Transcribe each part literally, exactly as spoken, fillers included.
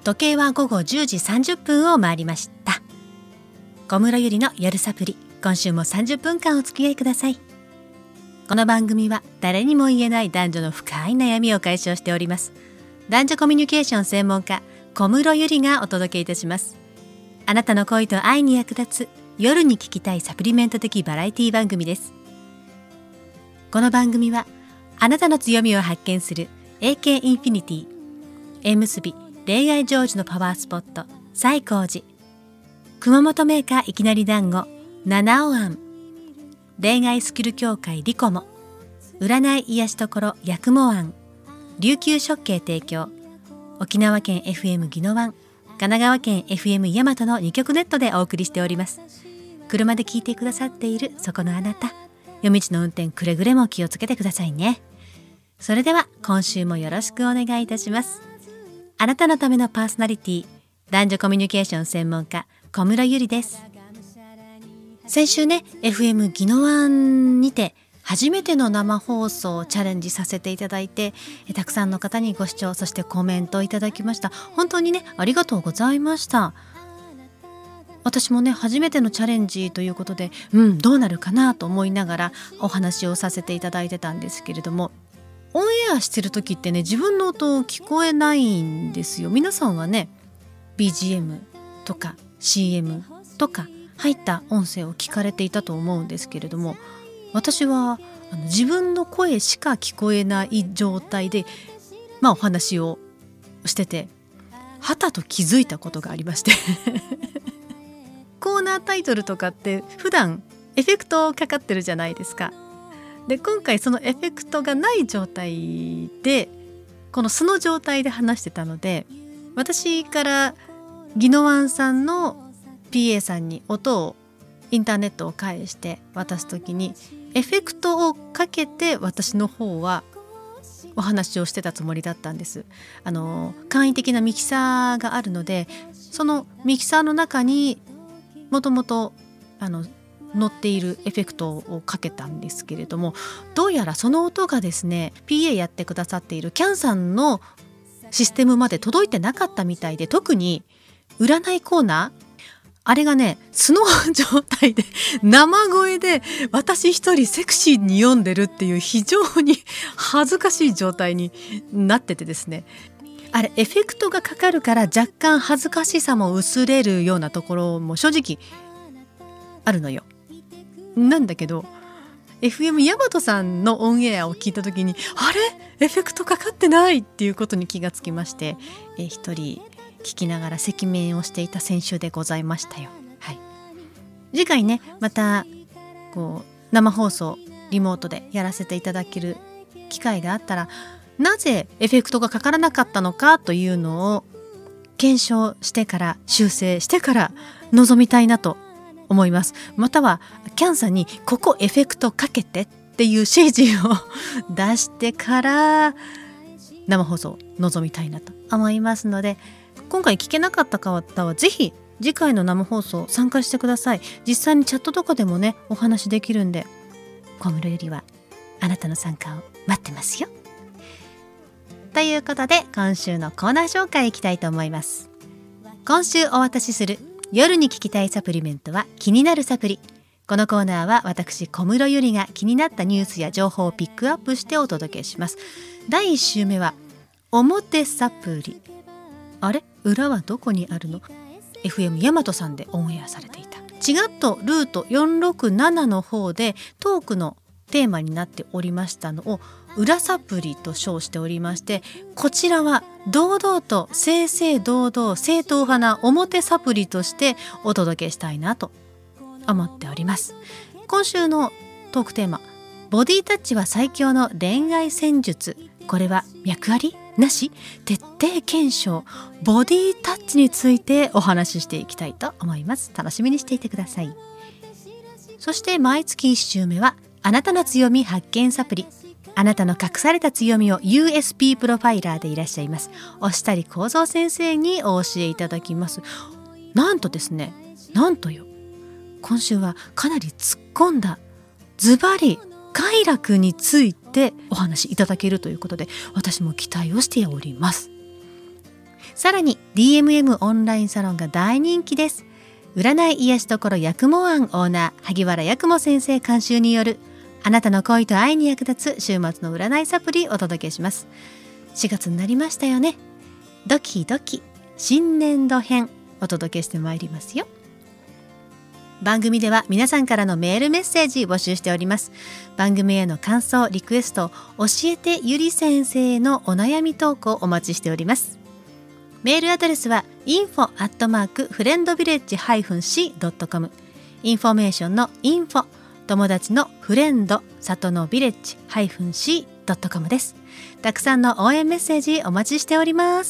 時計は午後じゅうじさんじゅっぷんを回りました。小室ゆりの夜サプリ、今週もさんじゅっぷんかんお付き合いください。この番組は誰にも言えない男女の深い悩みを解消しております。男女コミュニケーション専門家小室ゆりがお届けいたします。あなたの恋と愛に役立つ夜に聞きたいサプリメント的バラエティ番組です。この番組はあなたの強みを発見する エーケー インフィニティ、縁結び恋愛成就のパワースポット西光寺、熊本メーカーいきなり団子七尾庵、恋愛スキル協会リコモ、占い癒し所八雲庵、琉球食系提供、沖縄県 エフエム 宜野湾、神奈川県 エフエム 大和のにきょくネットでお送りしております。車で聞いてくださっているそこのあなた、夜道の運転くれぐれも気をつけてくださいね。それでは今週もよろしくお願いいたします。あなたのためのパーソナリティ、男女コミュニケーション専門家小室ゆりです。先週ね エフエム 宜野湾にて初めての生放送をチャレンジさせていただいて、たくさんの方にご視聴、そしてコメントをいただきました。本当にねありがとうございました。私もね初めてのチャレンジということで、うんどうなるかなと思いながらお話をさせていただいてたんですけれども、オンエアしてる時ってね自分の音聞こえないんですよ。皆さんはね ビージーエム とか シーエム とか入った音声を聞かれていたと思うんですけれども、私はあの自分の声しか聞こえない状態で、まあ、お話をしててはたと気づいたことがありましてコーナータイトルとかって普段エフェクトかかってるじゃないですか。で今回そのエフェクトがない状態でこの素の状態で話してたので、私から宜野湾さんの ピーエー さんに音をインターネットを介して渡すときにエフェクトをかけて私の方はお話をしてたつもりだったんです。あの簡易的なミキサーがあるので、そのミキサーの中にもともとあの乗っているエフェクトをかけたんですけれども、どうやらその音がですね ピーエー やってくださっているキャンさんのシステムまで届いてなかったみたいで、特に占いコーナーあれがね素の状態で生声で私一人セクシーに読んでるっていう非常に恥ずかしい状態になっててですね、あれエフェクトがかかるから若干恥ずかしさも薄れるようなところも正直あるのよ。なんだけど エフエム 大和さんのオンエアを聞いた時にあれエフェクトかかってないっていうことに気がつきまして、え一人聞きながら赤面をしていた先週でございましたよ。はい、次回ねまたこう生放送リモートでやらせていただける機会があったら、なぜエフェクトがかからなかったのかというのを検証してから修正してから臨みたいなと思います。またはキャンさんにここエフェクトかけてっていう指示を出してから生放送臨みたいなと思いますので、今回聞けなかった方はぜひ次回の生放送参加してください。実際にチャットとかでもねお話できるんで、小室よりはあなたの参加を待ってますよ。ということで今週のコーナー紹介いきたいと思います。今週お渡しする夜に聞きたいサプリメントは気になるサプリ。このコーナーは私小室ゆりが気になったニュースや情報をピックアップしてお届けします。だいいち週目は表サプリ。あれ裏はどこにあるの？ エフエム 大和さんでオンエアされていたちがっとルートよんろくななの方でトークのテーマになっておりましたのを裏サプリと称しておりまして、こちらは堂々と正々堂々正統派な表サプリとしてお届けしたいなと思っております。今週のトークテーマ、ボディタッチは最強の恋愛戦術、これは脈ありなし徹底検証、ボディタッチについてお話ししていきたいと思います。楽しみにしていてください。そして毎月いち週目はあなたの強み発見サプリ。あなたの隠された強みを ユーエスピー プロファイラーでいらっしゃいます押谷幸三先生にお教えいただきます。なんとですね、なんとよ、今週はかなり突っ込んだズバリ快楽についてお話しいただけるということで、私も期待をしております。 さらに ディーエムエム オンラインサロンが大人気です。占い癒しところやくも庵オーナー萩原八雲先生監修によるあなたの恋と愛に役立つ週末の占いサプリお届けします。しがつになりましたよね。ドキドキ新年度編お届けしてまいりますよ。番組では皆さんからのメールメッセージ募集しております。番組への感想リクエスト、教えてゆり先生のお悩み投稿お待ちしております。メールアドレスは インフォ アットマーク フレンドビレッジ シー ドット コム インフォメーションのインフォ、友達のフレンド、里のビレッジ シー ドット コム です。たくさんの応援メッセージお待ちしております。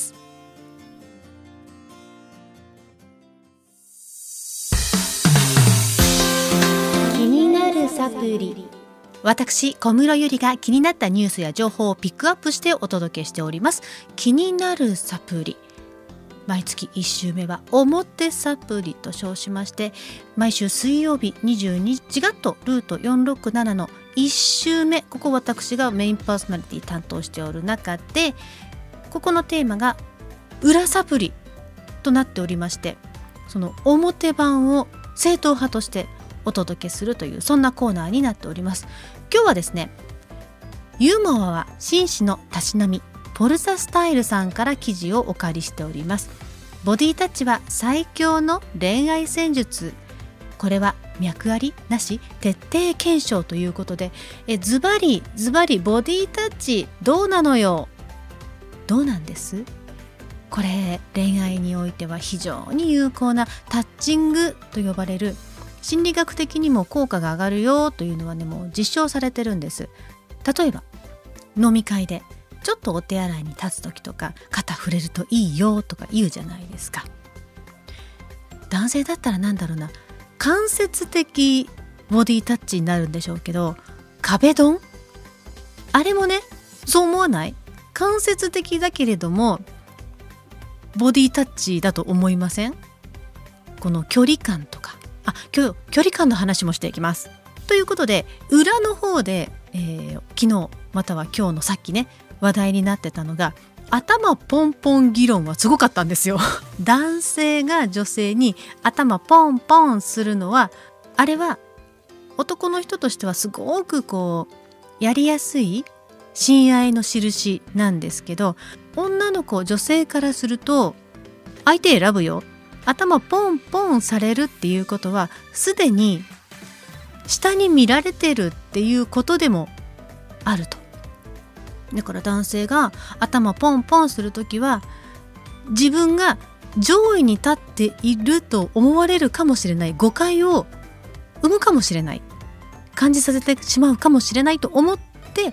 気になるサプリ。私小室ゆりが気になったニュースや情報をピックアップしてお届けしております。気になるサプリ。毎月いち週目は表サプリと称しまして、毎週水曜日にじゅうにじがとルートよんろくななのいち週目、ここ私がメインパーソナリティ担当しておる中で、ここのテーマが裏サプリとなっておりまして、その表版を正統派としてお届けするという、そんなコーナーになっております。今日はですね、ユーモアは紳士のたしなみ、ポルザスタイルさんから記事をお借りしております。ボディタッチは最強の恋愛戦術。これは脈ありなし徹底検証ということで、えズバリズバリボディタッチどうなのよ。どうなんです？これ恋愛においては非常に有効なタッチングと呼ばれる、心理学的にも効果が上がるよというのはね、もう実証されてるんです。例えば飲み会でちょっとお手洗いに立つ時とか、肩触れるといいよとか言うじゃないですか。男性だったらなんだろうな、間接的ボディタッチになるんでしょうけど、壁ドン、あれもね、そう思わない？間接的だけれどもボディタッチだと思いません？この距離感とか、あ、今日距離感の話もしていきます。ということで、裏の方で、えー、昨日または今日のさっきね話題になってたのが、頭ポンポン議論はすごかったんですよ。男性が女性に頭ポンポンするのは、あれは男の人としてはすごくこうやりやすい親愛の印なんですけど、女の子女性からすると相手選ぶよ、頭ポンポンされるっていうことはすでに下に見られてるっていうことでもあると。だから男性が頭ポンポンするときは、自分が上位に立っていると思われるかもしれない、誤解を生むかもしれない、感じさせてしまうかもしれないと思って、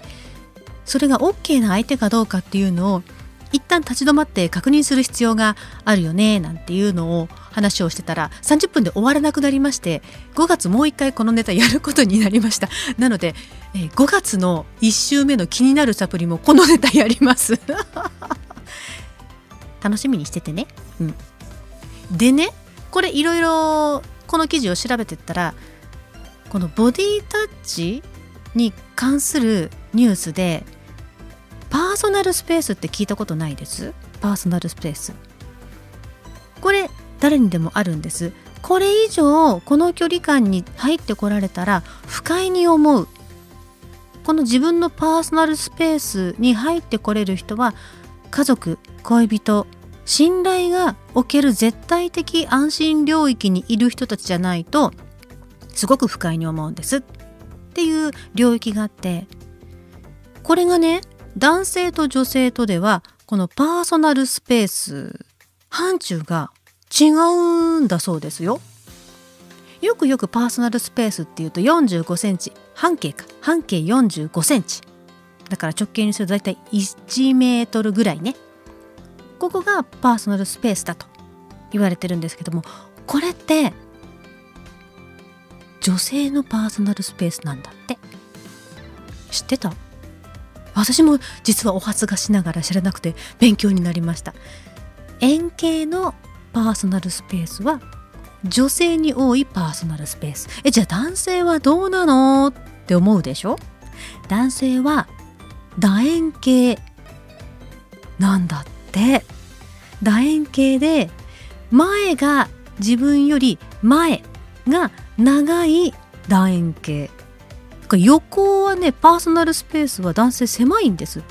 それが OK な相手かどうかっていうのを一旦立ち止まって確認する必要があるよね、なんていうのを話をしてたらさんじゅっぷんで終わらなくなりまして、ごがつもう一回このネタやることになりました。なので、えー、ごがつのいち週目の気になるサプリもこのネタやります楽しみにしててね、うん、でね、これいろいろこの記事を調べてったら、このボディタッチに関するニュースで、パーソナルスペースって聞いたことないです？パーソナルスペース、これ誰にでもあるんです。これ以上この距離感に入ってこられたら不快に思う。この自分のパーソナルスペースに入ってこれる人は、家族、恋人、信頼がおける絶対的安心領域にいる人たちじゃないとすごく不快に思うんですっていう領域があって、これがね、男性と女性とではこのパーソナルスペース範疇が違うんだそうですよ。よくよくパーソナルスペースっていうとよんじゅうごセンチ、半径か、半径よんじゅうごセンチだから直径にするとだいたいいちメートルぐらいね、ここがパーソナルスペースだと言われてるんですけども、これって女性のパーソナルスペースなんだって。知ってた？私も実はお恥ずかしながら知らなくて勉強になりました。円形のパーソナルスペースは女性に多いパーソナルスペース。え、じゃあ男性はどうなのって思うでしょ？男性は楕円形なんだって。 楕円形で前が自分より前が長い楕円形。横はね、パーソナルスペースは男性狭いんですって、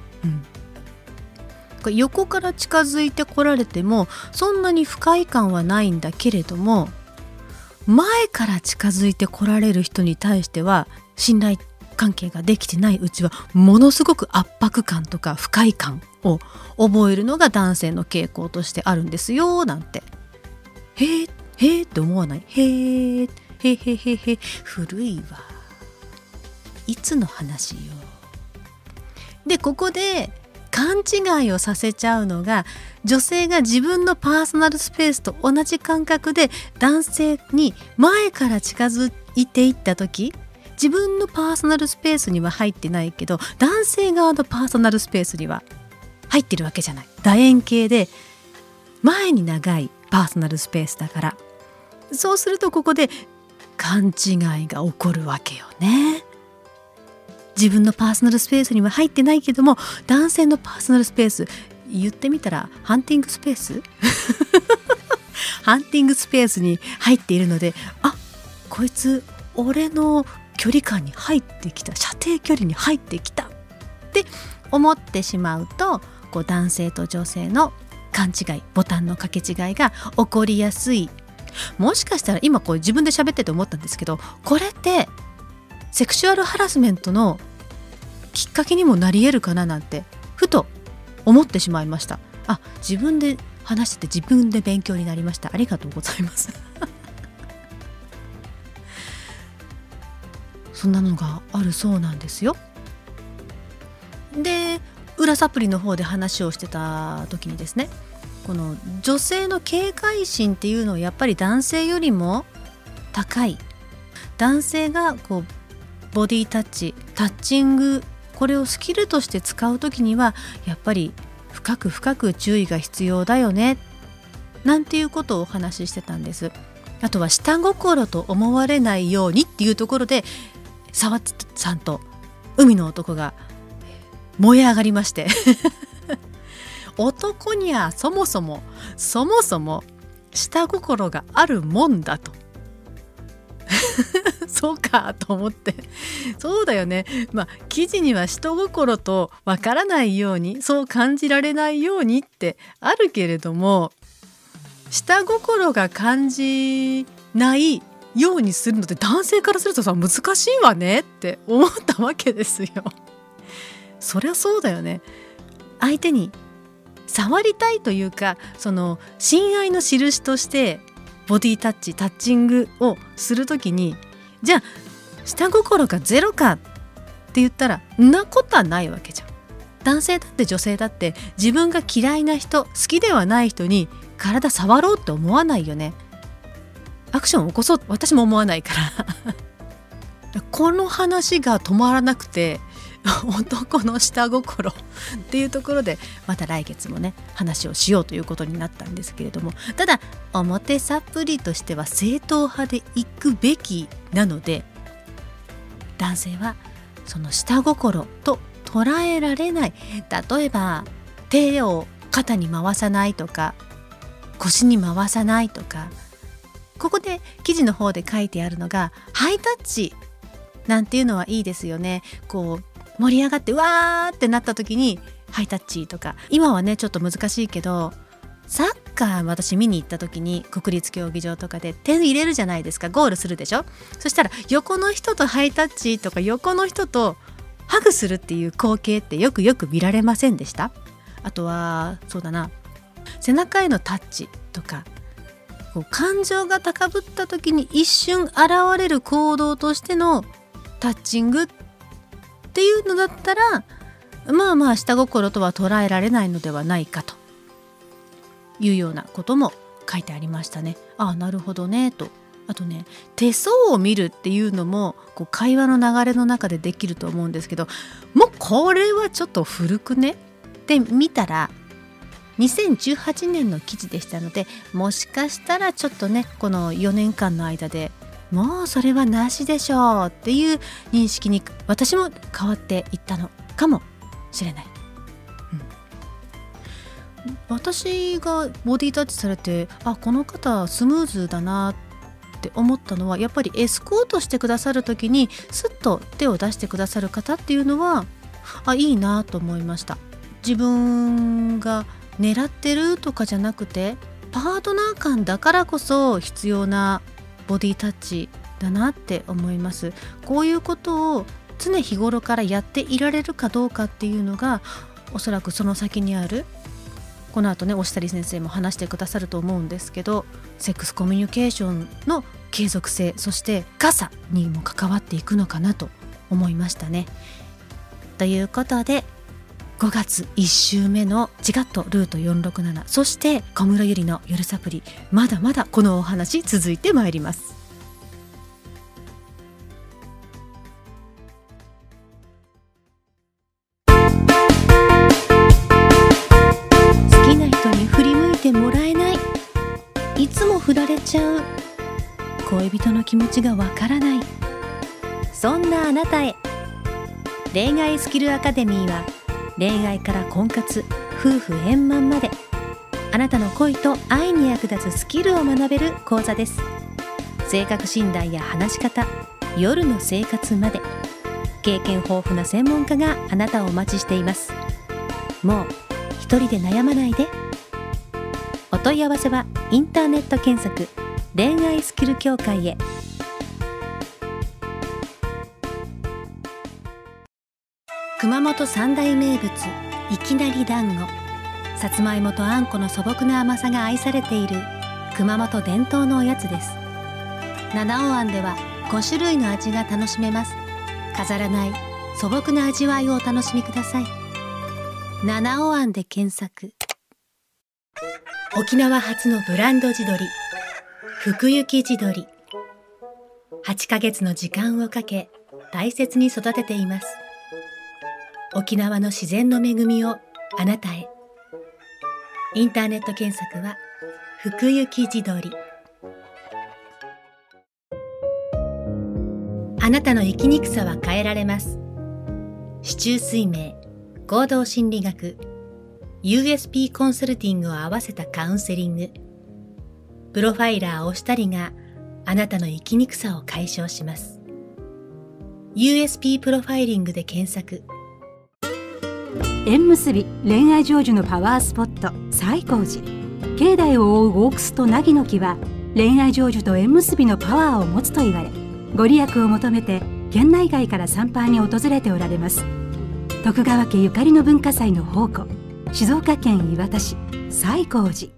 うん、横から近づいてこられてもそんなに不快感はないんだけれども、前から近づいてこられる人に対しては信頼関係ができてないうちはものすごく圧迫感とか不快感を覚えるのが男性の傾向としてあるんですよなんて。へーへーって思わない？へーへーへーへーへー、古いわ。いつの話よ。でここで勘違いをさせちゃうのが、女性が自分のパーソナルスペースと同じ感覚で男性に前から近づいていった時、自分のパーソナルスペースには入ってないけど男性側のパーソナルスペースには入ってるわけじゃない。楕円形で前に長いパーソナルスペースだから、そうするとここで勘違いが起こるわけよね。自分のパーソナルスペースには入ってないけども男性のパーソナルスペース、言ってみたらハンティングスペースハンティングスペースに入っているので、あ、こいつ俺の距離感に入ってきた、射程距離に入ってきたって思ってしまうと、こう男性と女性の勘違い、ボタンの掛け違いが起こりやすい。もしかしたら今こう自分で喋ってて思ったんですけど、これってセクシュアルハラスメントのきっかけにもなり得るかななんてふと思ってしまいました。あ、自分で話してて自分で勉強になりました。ありがとうございますそんなのがあるそうなんですよ。で裏サプリの方で話をしてた時にですね、この女性の警戒心っていうのはやっぱり男性よりも高い。男性がこうボディタッチ、タッチング、これをスキルとして使う時にはやっぱり深く深く注意が必要だよねなんていうことをお話ししてたんです。あとは下心と思われないようにっていうところで沢地さんと海の男が燃え上がりまして男にはそもそもそもそも下心があるもんだとそうかと思って、そうだよね、まあ記事には下心とわからないように、そう感じられないようにってあるけれども、下心が感じないようにするのって男性からするとさ難しいわねって思ったわけですよ。そりゃそうだよね。相手に触りたいというか、その親愛の印としてボディタッチ、タッチングをするときに、じゃあ下心がゼロかって言ったらんなことはないわけじゃん。男性だって女性だって自分が嫌いな人、好きではない人に体触ろうって思わないよね。アクションを起こそう、私も思わないからこの話が止まらなくて男の下心っていうところでまた来月もね話をしようということになったんですけれども、ただ表サプリとしては正統派でいくべきなので、男性はその下心と捉えられない、例えば手を肩に回さないとか腰に回さないとか、ここで記事の方で書いてあるのがハイタッチなんていうのはいいですよね。こう盛り上がってわーってなった時にハイタッチとか、今はねちょっと難しいけど、サッカー私見に行った時に国立競技場とかで点入れるじゃないですか。ゴールするでしょ。そしたら横の人とハイタッチとか横の人とハグするっていう光景ってよくよく見られませんでした？あとはそうだな、背中へのタッチとか、こう感情が高ぶった時に一瞬現れる行動としてのタッチングっていうのだったら、まあまあ下心とは捉えられないのではないかというようなことも書いてありましたね。ああなるほどねと。あとね、手相を見るっていうのもこう会話の流れの中でできると思うんですけど、もうこれはちょっと古くねって見たらにせんじゅうはちねんの記事でしたので、もしかしたらちょっとねこのよねんかんの間でもうそれはなしでしょうっていう認識に私も変わっていったのかもしれない、 私がボディタッチされて、あ、この方スムーズだなって思ったのは、やっぱりエスコートしてくださる時にスッと手を出してくださる方っていうのは、あ、いいなと思いました。自分が狙ってるとかじゃなくて、パートナー間だからこそ必要なボディタッチだなって思います。こういうことを常日頃からやっていられるかどうかっていうのが、おそらくその先にある、この後ね押谷先生も話してくださると思うんですけど、セックスコミュニケーションの継続性、そして深さにも関わっていくのかなと思いましたね。ということでごがついっ週目のジガットルートよんろくなな、そして小室ゆりの夜サプリ、まだまだこのお話続いてまいります。好きな人に振り向いてもらえない、いつも振られちゃう、恋人の気持ちがわからない、そんなあなたへ、恋愛スキルアカデミーは恋愛から婚活、夫婦円満まで、あなたの恋と愛に役立つスキルを学べる講座です。性格診断や話し方、夜の生活まで、経験豊富な専門家があなたをお待ちしています。もう一人で悩まないで。お問い合わせはインターネット検索恋愛スキル協会へ。熊本三大名物、いきなり団子。さつまいもとあんこの素朴な甘さが愛されている熊本伝統のおやつです。七尾庵ではご種類の味が楽しめます。飾らない素朴な味わいをお楽しみください。七尾庵で検索。沖縄初のブランド地鶏、福行地鶏。はちかげつの時間をかけ大切に育てています。沖縄の自然の恵みをあなたへ。インターネット検索は福行地鶏。あなたの生きにくさは変えられます。四柱推命、行動心理学、ユーエスピー コンサルティングを合わせたカウンセリング。プロファイラー押したりがあなたの生きにくさを解消します。ユーエスピー プロファイリングで検索。 縁結び恋愛成就のパワースポット、西光寺。境内を覆う大楠と凪の木は恋愛成就と縁結びのパワーを持つと言われ、ご利益を求めて県内外から参拝に訪れておられます。徳川家ゆかりの文化祭の宝庫、静岡県磐田市西光寺。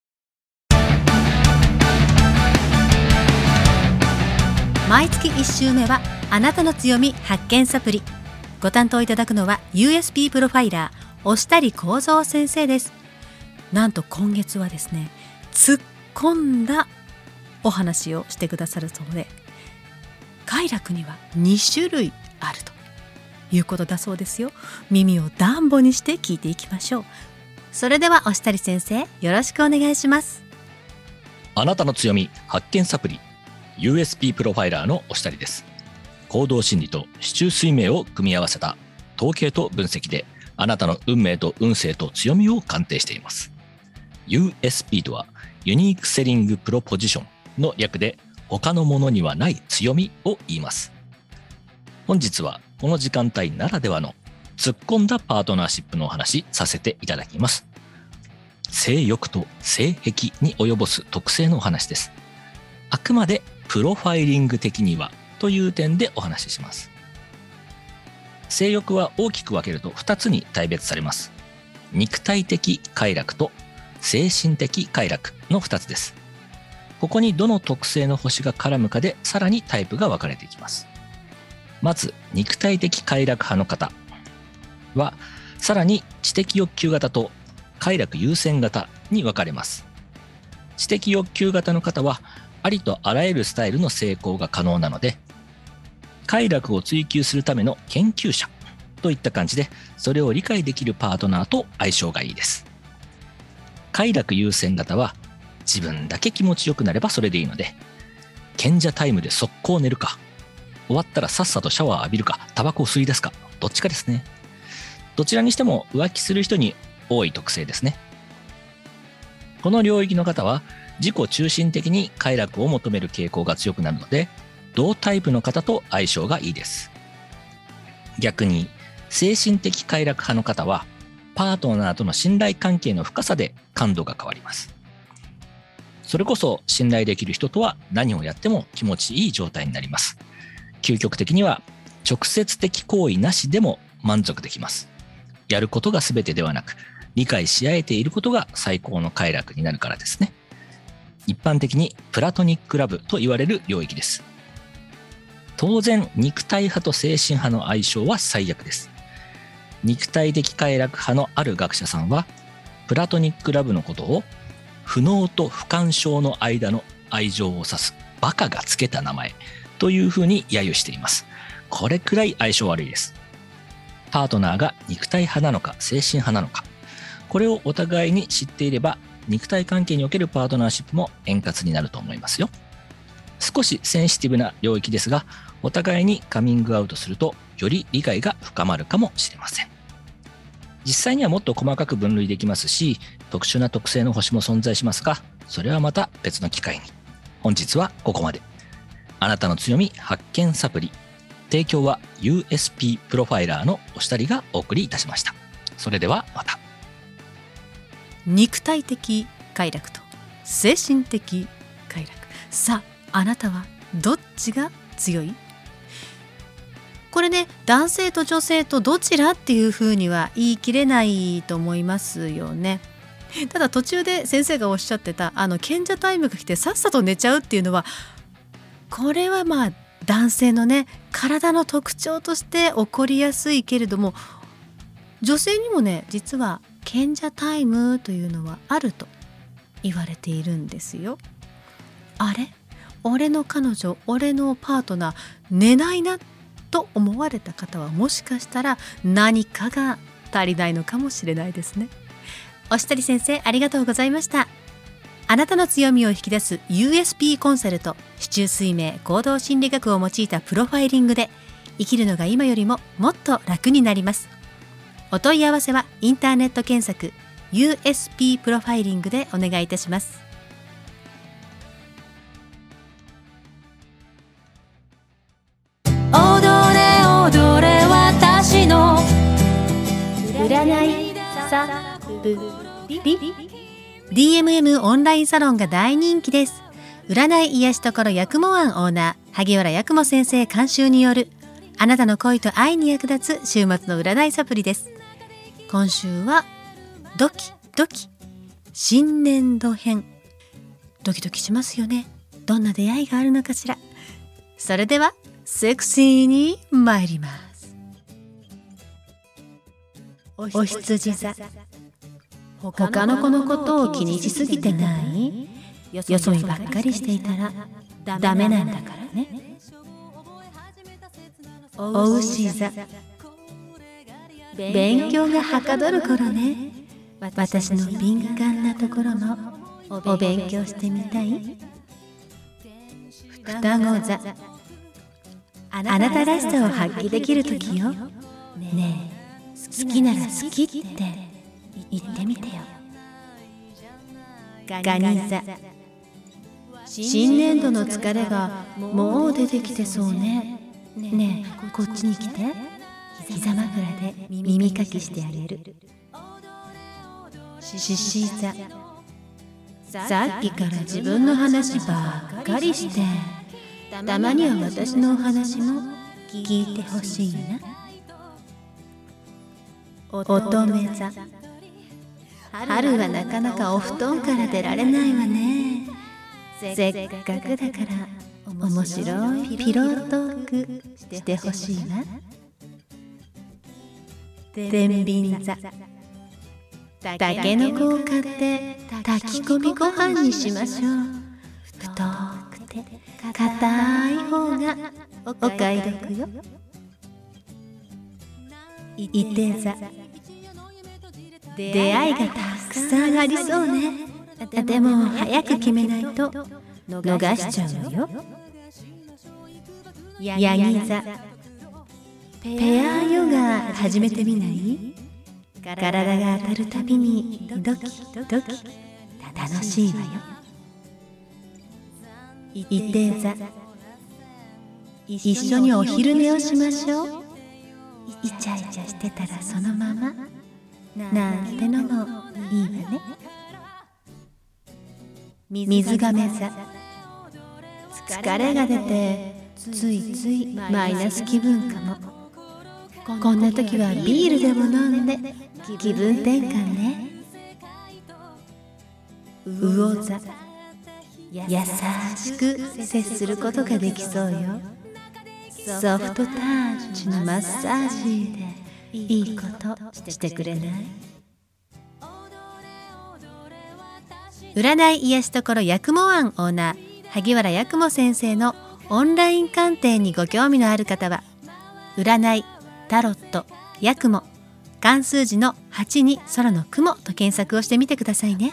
毎月いっ週目はあなたの強み発見サプリ。ご担当いただくのは ユーエスピー プロファイラー押谷幸三先生です。なんと今月はですね、突っ込んだお話をしてくださるそうで、快楽にはに種類あるということだそうですよ。耳をダンボにして聞いていきましょう。それでは押谷先生、よろしくお願いします。 あなたの強み発見サプリ ユーエスピー プロファイラーの押谷です。行動心理と四柱推命を組み合わせた統計と分析で、あなたの運命と運勢と強みを鑑定しています。 ユーエスピー とはユニークセリングプロポジションの略で、他のものにはない強みを言います。本日はこの時間帯ならではの突っ込んだパートナーシップのお話させていただきます。性欲と性癖に及ぼす特性のお話です。あくまでプロファイリング的にはという点でお話しします。性欲は大きく分けるとふたつに大別されます。肉体的快楽と精神的快楽のふたつです。ここにどの特性の星が絡むかでさらにタイプが分かれていきます。まず肉体的快楽派の方は、さらに知的欲求型と快楽優先型に分かれます。知的欲求型の方はありとあらゆるスタイルの成功が可能なので、快楽を追求するための研究者といった感じで、それを理解できるパートナーと相性がいいです。快楽優先型は自分だけ気持ちよくなればそれでいいので、賢者タイムで速攻寝るか、終わったらさっさとシャワー浴びるか、タバコを吸い出すか、どっちかですね。どちらにしても浮気する人に多い特性ですね。 この領域の方は自己中心的に快楽を求める傾向が強くなるので、同タイプの方と相性がいいです。逆に精神的快楽派の方はパートナーとの信頼関係の深さで感度が変わります。それこそ信頼できる人とは何をやっても気持ちいい状態になります。究極的には直接的行為なしでも満足できます。やることが全てではなく、理解し合えていることが最高の快楽になるからですね。一般的にプラトニックラブと言われる領域です。当然、肉体派と精神派の相性は最悪です。肉体的快楽派のある学者さんは、プラトニックラブのことを不能と不干渉の間の愛情を指すバカがつけた名前というふうに揶揄しています。これくらい相性悪いです。パートナーが肉体派なのか精神派なのか、これをお互いに知っていれば、肉体関係におけるパートナーシップも円滑になると思いますよ。少しセンシティブな領域ですが、お互いにカミングアウトするとより理解が深まるかもしれません。実際にはもっと細かく分類できますし、特殊な特性の星も存在しますが、それはまた別の機会に。本日はここまで。あなたの強み発見サプリ。提供は ユーエスピー プロファイラーのお二人がお送りいたしました。それではまた。 肉体的快楽と精神的快楽。さあ、あなたはどっちが強い？これね、男性と女性とどちらっていうふうには言い切れないと思いますよね。ただ途中で先生がおっしゃってたあの賢者タイムが来てさっさと寝ちゃうっていうのは、これはまあ男性のね体の特徴として起こりやすいけれども、女性にもね実は賢者タイムというのはあると言われているんですよ。あれ、俺の彼女、俺のパートナー寝ないなと思われた方は、もしかしたら何かが足りないのかもしれないですね。おしとり先生、ありがとうございました。あなたの強みを引き出す ユーエスピー コンサルと四柱推命行動心理学を用いたプロファイリングで生きるのが今よりももっと楽になります。お問い合わせはインターネット検索 ユーエスピー プロファイリングでお願いいたします。 踊れ踊れ私の占いサプリ。 ディーエムエム オンラインサロンが大人気です。占い癒しところやくも庵オーナー萩原やくも先生監修によるあなたの恋と愛に役立つ週末の占いサプリです。今週はドキドキ新年度編。ドキドキしますよね。どんな出会いがあるのかしら。それではセクシーに参ります。お羊座。他の子のことを気にしすぎてない？よそ見ばっかりしていたらダメなんだからね。お牛座。勉強がはかどる頃ね。私の敏感なところもお勉強してみたい？双子座。あなたらしさを発揮できる時よ。ねえ、好きなら好きって言ってみてよ。蟹座。新年度の疲れがもう出てきてそうね。ねえ、こっちに来て。膝枕で耳かきしてあげる。獅子座。さっきから自分の話ばっかりして、たまには私のお話も聞いてほしいな。乙女座。春はなかなかお布団から出られないわね。せっかくだから面白いピロートークしてほしいな。天秤座。たけのこを買って炊き込みご飯にしましょう。太くて硬い方がお買い得よ。いて座。出会いがたくさんありそうね。でも早く決めないと逃しちゃうよ。ヤギ座。ペアヨガ始めてみない？体が当たるたびにドキドキ楽しいわよ。いて座、一緒にお昼寝をしましょう。イチャイチャしてたらそのままなんてのもいいわね。水亀座、疲れが出てついついマイナス気分かも。こんな時はビールでも飲んで気分転換ね。魚座、優しく接することができそうよ。ソフトタッチのマッサージでいいことしてくれない？占い癒しところ八雲庵オーナー萩原八雲先生のオンライン鑑定にご興味のある方は、占い、タロット、八雲、漢数字のはちに空の雲と検索をしてみてくださいね。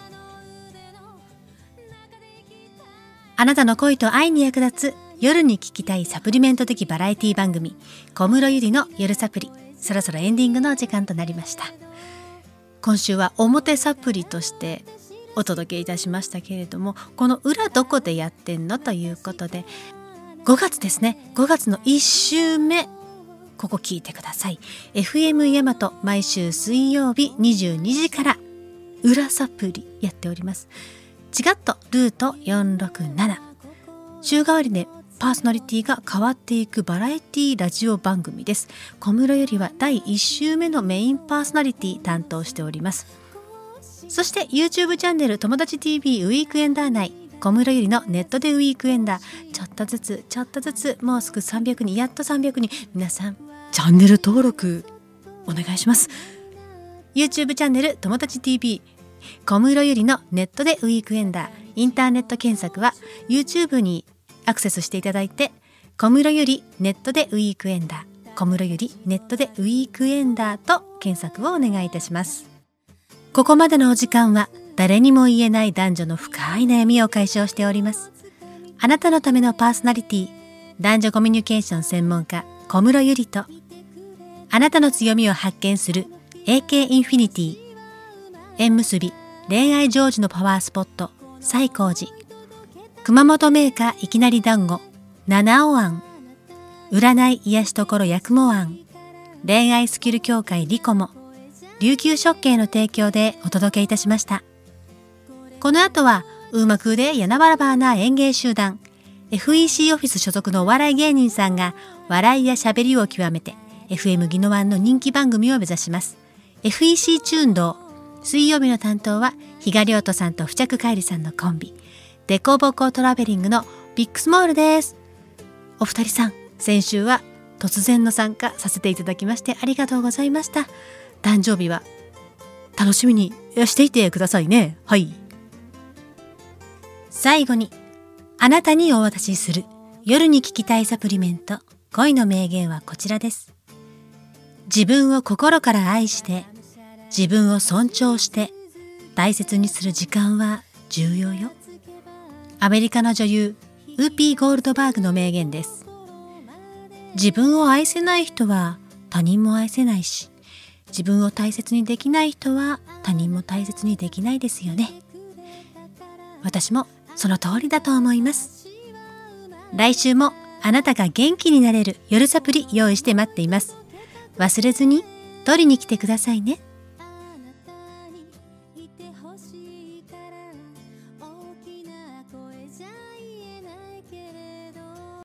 あなたの恋と愛に役立つ夜に聞きたいサプリメント的バラエティ番組、小室ゆりの夜サプリ、そろそろエンディングの時間となりました。今週は表サプリとしてお届けいたしましたけれども、この裏どこでやってんのということで、ごがつですね、ごがつのいっ週目、ここ聞いてください。 エフエム 大和毎週水曜日にじゅうにじから裏サプリやっております。ちがっとルートよんろくなな、週替わりでパーソナリティが変わっていくバラエティラジオ番組です。小室よりはだいいっ週目のメインパーソナリティ担当しております。そして YouTube チャンネル友達 ティービー ウィークエンダー内、小室ゆりのネットでウィークエンダー、ちょっとずつちょっとずつ、もうすぐさんびゃくにん、やっとさんびゃくにん、皆さんチャンネル登録お願いします。 YouTube チャンネル友達 ティービー 小室ゆりのネットでウィークエンダー、インターネット検索は YouTube にアクセスしていただいて、小室ゆりネットでウィークエンダー、小室ゆりネットでウィークエンダーと検索をお願いいたします。ここまでのお時間は誰にも言えない男女の深い悩みを解消しております。あなたのためのパーソナリティ、男女コミュニケーション専門家小室ゆりと、あなたの強みを発見する エーケー インフィニティ、縁結び恋愛成就のパワースポット西光寺、熊本メーカーいきなり団子七尾庵、占い癒しところ八雲庵、恋愛スキル協会リコモ、琉球食系の提供でお届けいたしました。この後はうまくでやなばらばな演芸集団 エフイーシー オフィス所属のお笑い芸人さんが笑いやしゃべりを極めて エフエム 宜野湾の人気番組を目指します。 エフイーシー チューン堂、水曜日の担当は比嘉亮斗さんと付着海里さんのコンビ、デコボコトラベリングのビッグスモールです。お二人さん、先週は突然の参加させていただきましてありがとうございました。誕生日は楽しみにしていてくださいね。はい。最後にあなたにお渡しする夜に聞きたいサプリメント、恋の名言はこちらです。自分を心から愛して、自分を尊重して大切にする時間は重要よ。アメリカの女優ウーピー・ゴールドバーグの名言です。自分を愛せない人は他人も愛せないし、自分を大切にできない人は他人も大切にできないですよね。私もその通りだと思います。来週もあなたが元気になれる夜サプリ用意して待っています。忘れずに取りに来てくださいね。